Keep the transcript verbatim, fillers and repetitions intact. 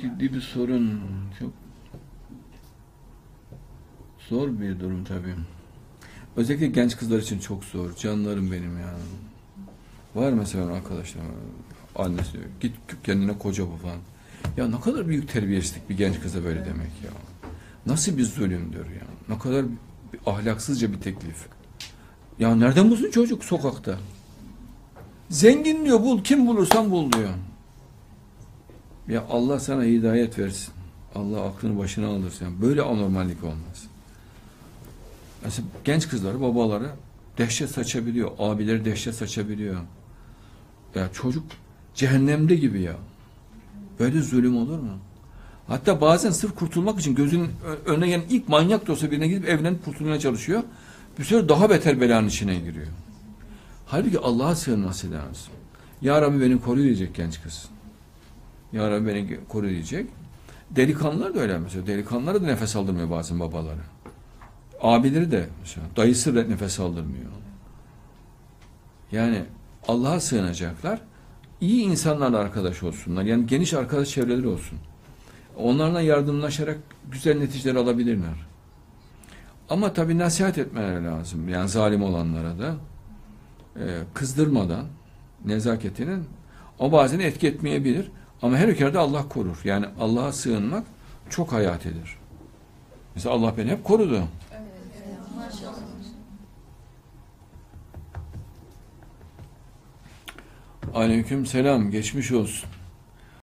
ciddi bir sorun. Çok zor bir durum tabii. Özellikle genç kızlar için çok zor. Canlarım benim yani. Var mesela arkadaşlarım, annesi diyor, git kendine koca bul falan. Ya ne kadar büyük terbiyesizlik bir genç kıza böyle demek ya. Nasıl bir zulümdür ya. Ne kadar bir, ahlaksızca bir teklif. Ya nereden bulsun çocuk sokakta? Zengin diyor, bul, kim bulursan bul diyor. Ya Allah sana hidayet versin. Allah aklını başına alırsın. Böyle anormallik olmaz. Mesela genç kızları, babaları dehşet saçabiliyor. Abileri dehşet saçabiliyor. Ya çocuk cehennemde gibi ya. Böyle zulüm olur mu? Hatta bazen sırf kurtulmak için gözünün önüne gelen ilk manyak da olsa birine gidip evlenip kurtulmaya çalışıyor. Bir süre daha beter belanın içine giriyor. Halbuki Allah'a sığınması lazım. Ya Rabbi beni koru diyecek genç kız. Ya Rabbi beni koru diyecek. Delikanlılar da öyle mesela. Delikanlılara da nefes aldırmıyor bazen babaları. Abileri de mesela. Dayısı da nefes aldırmıyor. Yani Allah'a sığınacaklar. İyi insanlarla arkadaş olsunlar. Yani geniş arkadaş çevreleri olsun. Onlarla yardımlaşarak güzel neticeler alabilirler. Ama tabii nasihat etmeleri lazım. Yani zalim olanlara da e, kızdırmadan nezaketinin, o bazen etki etmeyebilir. Ama her halükarda Allah korur. Yani Allah'a sığınmak çok hayatidir. Mesela Allah beni hep korudu. Evet, maşallah. Aleyküm selam. Geçmiş olsun.